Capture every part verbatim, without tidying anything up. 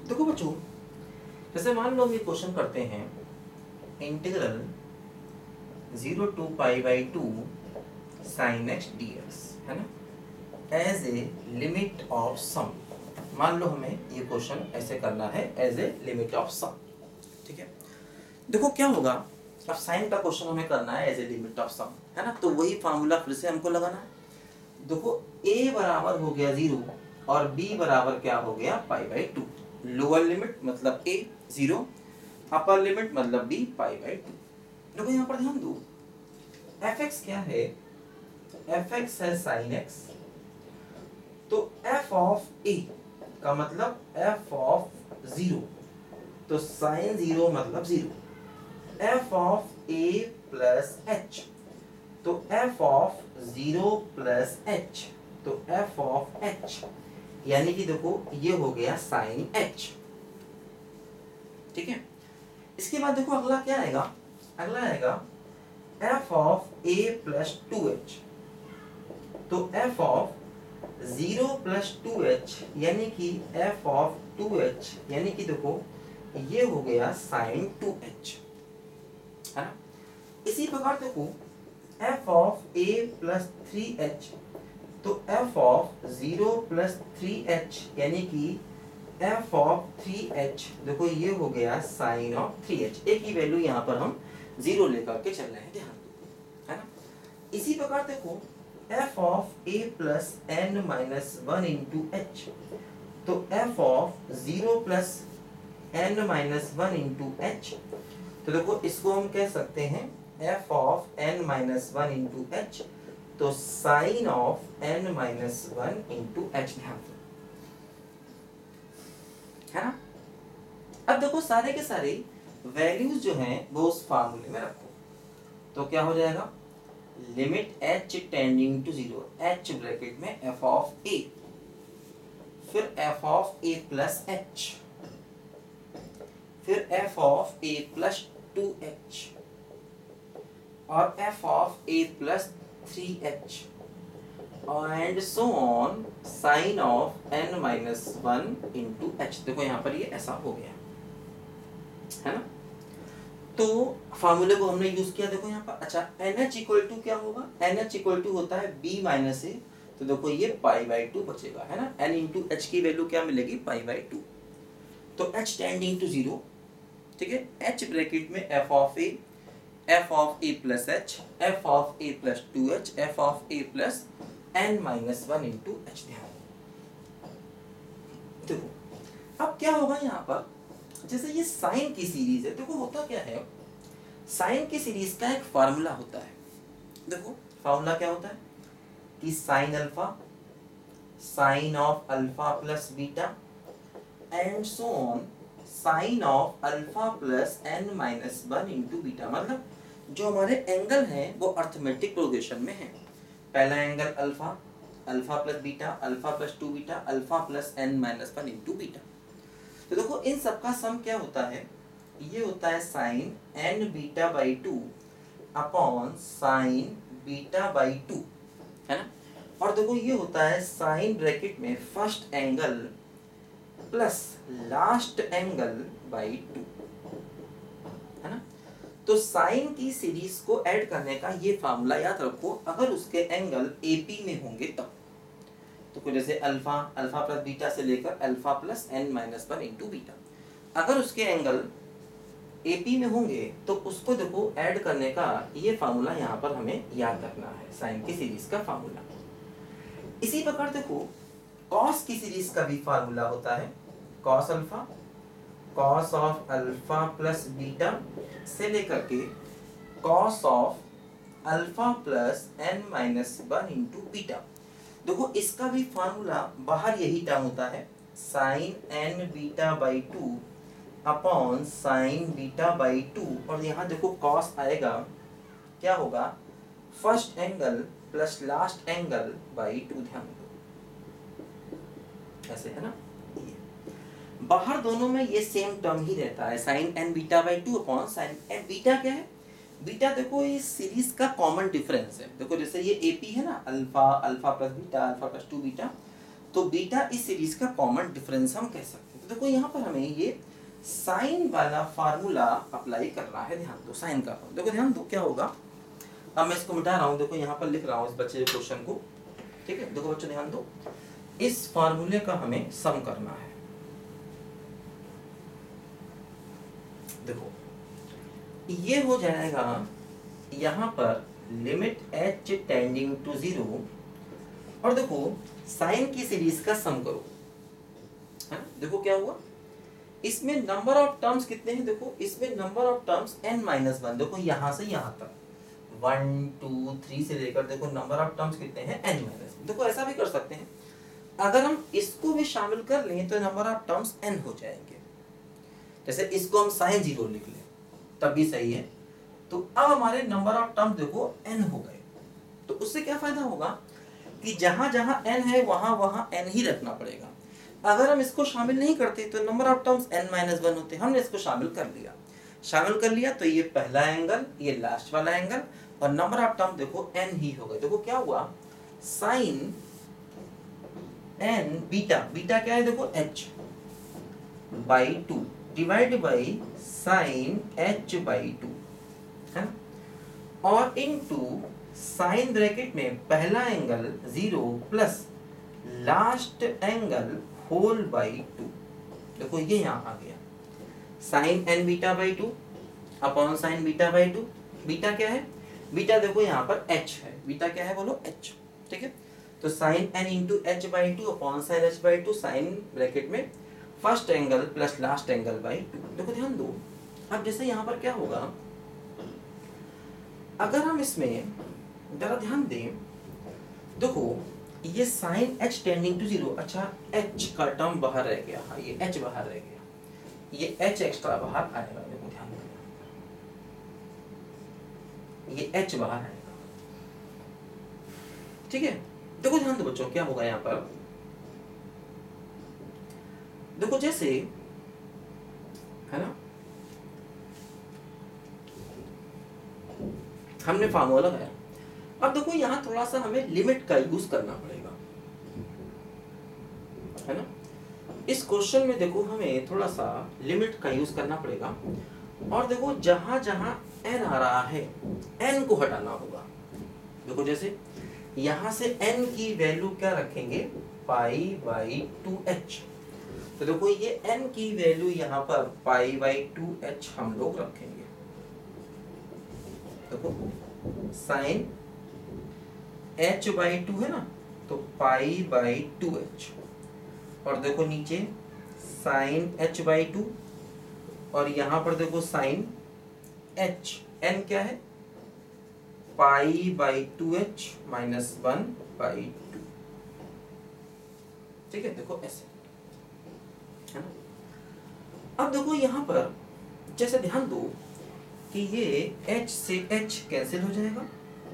देखो बच्चों, जैसे मान लो हम ये क्वेश्चन करते हैं, integral zero to pi by two sine x d x, है ना, as a limit of sum. मान लो हमें ये क्वेश्चन ऐसे करना है, as a limit of sum. ठीक है, देखो क्या होगा, अब साइन का क्वेश्चन हमें करना है as a limit of sum, है ना, तो वही फार्मूला फिर से हमको लगाना है। देखो a बराबर हो गया जीरो और b बराबर क्या हो गया pi by two. Lower limit मतलब a जीरो, अपर लिमिट मतलब b पाई बाई टू। देखो यहाँ पर ध्यान दो, fx क्या है, fx है sin x, तो f ऑफ a का मतलब f ऑफ जीरो, तो sin जीरो मतलब zero, f of a plus h, तो f of zero plus h, तो f ऑफ h, यानी कि देखो ये हो गया sin h। ठीक है, इसके बाद देखो अगला क्या आएगा, अगला आएगा f of a plus two h, तो f of zero plus two h यानी कि f ऑफ टू एच, यानी कि देखो ये हो गया sin टू एच, है ना। इसी प्रकार देखो f of a plus three h, तो f of zero plus three h यानी कि f ऑफ थ्री एच, देखो ये हो गया sin ऑफ थ्री एच। एक ही वैल्यू यहाँ पर हम जीरो लेकर के चल रहे हैं, ध्यान दो, है ना। इसी प्रकार देखो f of a plus n minus one into h, तो f of zero plus n minus one into h, तो देखो इसको हम कह सकते हैं f of n minus one into h, तो sine of n minus one into h, ध्यान दो, है ना। अब देखो सारे के सारे वैल्यूज जो हैं वो उस फार्मूले में रखो, तो क्या हो जाएगा, limit h tending to zero, h bracket में f ऑफ a, फिर f of a plus h, फिर f of a plus two h, और f of a plus three h, and so on sine of n minus one into h. देखो यहाँ पर ये ऐसा हो गया, है ना। तो फार्मूले को हमने यूज किया, देखो यहाँ पर। अच्छा, NH इक्वल टू क्या होगा, NH इक्वल टू होता है b माइनस ए, तो देखो ये पाई बाई टू बचेगा, है ना। n इंटू एच की वैल्यू क्या मिलेगी, पाई बाई टू, तो h टेंडिंग टू जीरो, ठीक है, h ब्रैकेट में f of a, f of a plus h, f of a plus two h, f of a plus n minus one into h, ध्यान देखो। अब क्या होगा यहाँ पर, जैसे ये साइन की सीरीज है, देखो होता क्या है, साइन की सीरीज का एक फार्मूला होता है। देखो फार्मूला क्या होता है कि sine alpha, sine of alpha plus beta, and so on sine of alpha plus n minus one into beta. मतलब जो हमारे एंगल हैं वो अर्थमेटिक प्रोग्रेशन में है। पहला angle alpha, alpha plus beta, alpha plus two beta, alpha plus n minus one into beta. तो देखो इन सबका सम क्या होता है, ये होता है sine n beta by two upon sine beta by two, है ना। और देखो ये होता है साइन ब्रैकेट में first angle plus last angle by two, है ना। तो साइन की सीरीज को ऐड करने का ये फार्मूला याद रखो, अगर उसके एंगल एपी में होंगे तब। तो कुछ जैसे अल्फा, अल्फा प्लस बीटा से लेकर alpha plus n minus one into beta, अगर उसके एंगल एपी में होंगे तो उसको देखो ऐड करने का ये फार्मूला यहाँ पर हमें याद रखना है, साइन की सीरीज का फार्मूला। इसी प्रकार देखो कॉस की सीरीज का भी फार्मूला होता है, cos alpha, cos of alpha plus beta से लेकर के cos of alpha plus n minus one into beta. देखो इसका भी फार्मूला बाहर यही टर्म होता है, sine n beta by two upon sine beta by two, और यहाँ देखो कॉस आएगा, क्या होगा, first angle plus last angle by two, ध्यान दो, ऐसे है ना। बाहर दोनों में ये सेम टर्म ही रहता है, sine n beta by two upon sine n. Beta क्या है, बीटा देखो इस सीरीज का कॉमन डिफरेंस है। देखो जैसे ये एपी है ना, alpha, alpha plus beta, alpha plus two beta, तो बीटा इस सीरीज का कॉमन डिफरेंस हम कह सकते हैं। तो देखो यहाँ पर हमें ये साइन वाला फार्मूला अप्लाई करना है, ध्यान दो साइन का। देखो ध्यान दो क्या होगा, अब मैं इसको मिटा रहा हूँ, देखो यहाँ पर लिख रहा हूँ इस बच्चे के क्वेश्चन को, ठीक है। देखो बच्चों ध्यान दो, इस फार्मूले का हमें सम करना है। देखो ये हो जाएगा यहाँ पर limit h tending to zero, और देखो साइन की सीरीज का सम करो, है ना। देखो क्या हुआ, इसमें नंबर ऑफ टर्म्स कितने हैं, देखो इसमें number of terms n minus one, देखो यहां से यहां तक वन टू थ्री से लेकर देखो नंबर ऑफ टर्म्स कितने हैं n माइनस। देखो ऐसा भी कर सकते हैं, अगर हम इसको भी शामिल कर लें तो नंबर ऑफ टर्म्स n हो जाएंगे। जैसे इसको हम साइन जीरो लिख लें तब भी सही है। तो अब हमारे नंबर ऑफ टर्म्स देखो n हो गए, तो उससे क्या फायदा होगा कि जहां जहां n है वहां वहां n ही रखना पड़ेगा। अगर हम इसको शामिल नहीं करते तो number of terms n minus one होते, हमने इसको शामिल कर लिया, शामिल कर लिया तो ये पहला एंगल, ये लास्ट वाला एंगल, और नंबर ऑफ टर्म देखो n ही हो गए। देखो क्या हुआ, साइन n बीटा, बीटा क्या है देखो h by two divide by sine h by two, है, और इनटू साइन ब्रैकेट में पहला angle zero plus last angle whole by two. देखो ये यहाँ आ गया sine n beta by two upon sine beta by two. Beta क्या है, बीटा देखो यहाँ पर h है, बीटा क्या है बोलो h, ठीक है। तो sine n into h by two upon sine h by two, sine bracket में first angle plus last angle by two. देखो ध्यान दो, अब जैसे यहाँ पर क्या होगा, अगर हम इसमें जरा ध्यान दें, देखो ये sine h tending to zero, अच्छा h का टर्म बाहर रह गया, हाँ ये h बाहर रह गया, ये h एक्स्ट्रा बाहर आएगा। देखो ध्यान देना, ये h बाहर आएगा, ठीक है। देखो ध्यान दो बच्चों क्या होगा यहाँ पर, देखो जैसे है ना, हमने फार्मूला लगाया, अब देखो यहाँ थोड़ा सा हमें लिमिट का यूज करना पड़ेगा, है ना। इस क्वेश्चन में देखो हमें थोड़ा सा लिमिट का यूज करना पड़ेगा, और देखो जहां जहां n आ रहा है n को हटाना होगा। देखो जैसे यहां से n की वैल्यू क्या रखेंगे, पाई बाई टू एच, तो देखो ये n की वैल्यू यहाँ पर पाई बाई टू एच हम लोग रखेंगे। देखो साइन h बाई टू है ना, तो पाई बाई टू एच, और देखो नीचे साइन h बाई टू, और यहाँ पर देखो साइन h, n क्या है pi by two h minus one by two, ठीक है। देखो ऐसे है ना। अब देखो यहाँ पर जैसे ध्यान दो कि ये h से h कैंसिल हो जाएगा,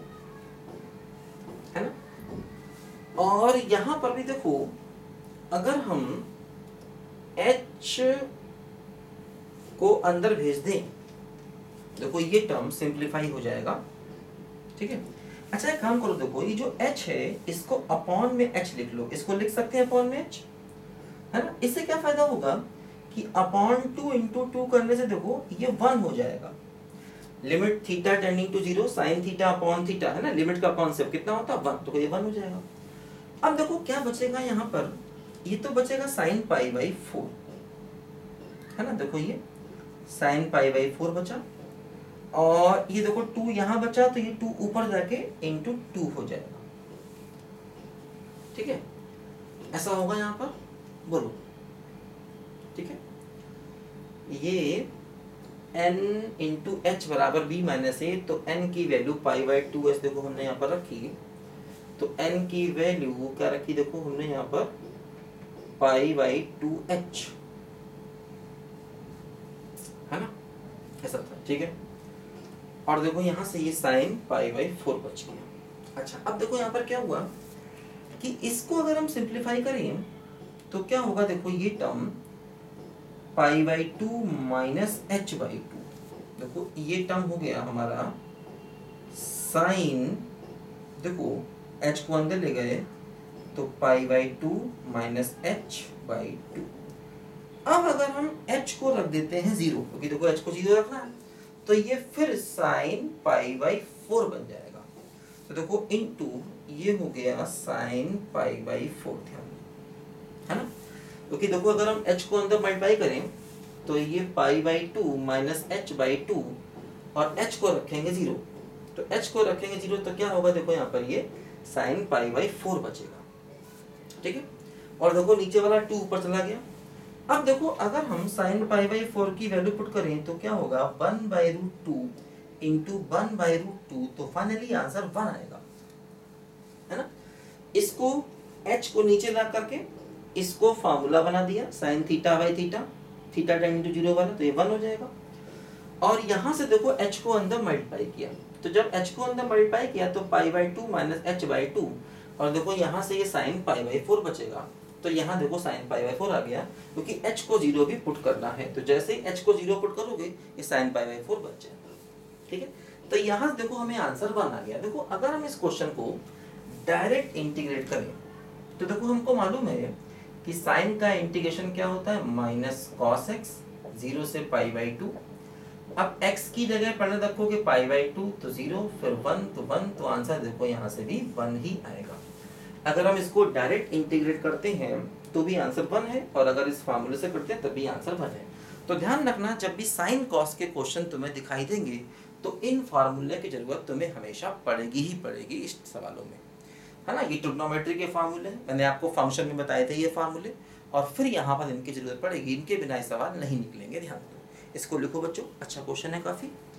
है ना, और यहाँ पर भी देखो अगर हम h को अंदर भेज दें, देखो ये टर्म सिंप्लीफाई हो जाएगा, ठीक है। अच्छा एक काम करो, देखो ये जो h है इसको अपॉन में h लिख लो, इसको लिख सकते हैं अपॉन में h, है ना। इससे क्या फायदा होगा कि अपॉन टू इंटू टू करने से देखो ये वन हो जाएगा, limit theta tending to zero sine theta upon theta, है ना, लिमिट का कॉन्सेप्ट कितना होता है वन, तो ये वन हो जाएगा। अब देखो क्या बचेगा यहाँ पर, ये तो बचेगा साइन पाई बाई फोर, है ना। देखो ये साइन पाई बाई फोर बचा, और ये देखो टू यहाँ बचा, तो ये टू ऊपर जाके इंटू टू हो जाएगा, ठीक है। ऐसा होगा यहाँ पर, बोलो, ठीक है। ये n इंटू एच बराबर बी माइनस ए, तो n की value pi by two h देखो हमने यहाँ पर रखी, तो n की वैल्यू क्या रखी, देखो हमने यहाँ पर पाई बाई टू एच, है ना, ऐसा था, ठीक है। और देखो यहाँ से ये साइन पाई बाई फोर बच गया। अच्छा अब देखो यहाँ पर क्या हुआ कि इसको अगर हम सिंप्लीफाई करें तो क्या होगा, देखो ये term pi by two minus h by two, देखो ये टर्म हो गया हमारा साइन, देखो h को अंदर ले गए तो pi by two minus h by two, अब अगर हम h को रख देते हैं जीरो, क्योंकि देखो h को जीरो रखना है, तो ये फिर साइन पाई बाई फोर बन जाएगा। तो देखो इनटू ये हो गया साइन पाई बाई फोर, ध्यान है ना, क्योंकि देखो अगर हम h को अंदर मल्टीप्लाई करें तो ये pi by two minus h by two, और h को रखेंगे जीरो, तो h को रखेंगे जीरो तो क्या होगा, देखो यहाँ पर ये साइन पाई बाई फोर बचेगा, ठीक है। और देखो नीचे वाला टू ऊपर चला गया। अब देखो अगर हम साइन पाई बाई फोर की वैल्यू पुट करें तो क्या होगा, one by root two into one by root two, तो फाइनली आंसर वन आएगा, है ना। इसको h को नीचे ला करके इसको फार्मूला बना दिया, sine theta by theta, theta ten into zero वाला, तो ये वन हो जाएगा। और यहाँ से देखो h को अंदर मल्टीप्लाई किया, तो जब h को अंदर मल्टीप्लाई किया तो pi by two minus h by two, और देखो यहाँ से ये साइन पाई बाई फोर बचेगा, तो यहाँ देखो साइन पाई बाई फोर आ गया, क्योंकि h को जीरो भी पुट करना है, तो जैसे ही h को जीरो पुट करोगे ये साइन पाई बाई फोर बच जाएगा, ठीक है। तो यहाँ देखो हमें आंसर वन आ गया। देखो अगर हम इस क्वेश्चन को डायरेक्ट इंटीग्रेट करें तो देखो हमको मालूम है कि साइन का इंटीग्रेशन क्या होता है, माइनस कॉस एक्स, जीरो से पाई बाई टू। अब x की जगह पहले रखोगे पाई बाई टू तो जीरो, फिर वन तो वन, तो आंसर देखो यहाँ से भी वन ही आएगा। अगर हम इसको डायरेक्ट इंटीग्रेट करते हैं तो भी आंसर वन है, और अगर इस फार्मूले से करते हैं तब भी आंसर वन है। तो ध्यान रखना, जब भी साइन कॉस के क्वेश्चन तुम्हें दिखाई देंगे तो इन फार्मूले की जरूरत तुम्हें हमेशा पड़ेगी ही पड़ेगी इस सवालों में, है ना। ये ट्रिग्नोमेट्री के फार्मूले मैंने आपको फंक्शन में बताए थे ये फार्मूले, और फिर यहाँ पर इनकी जरूरत पड़ेगी, इनके बिना ये सवाल नहीं निकलेंगे, ध्यान दो। इसको लिखो बच्चों, अच्छा क्वेश्चन है काफी।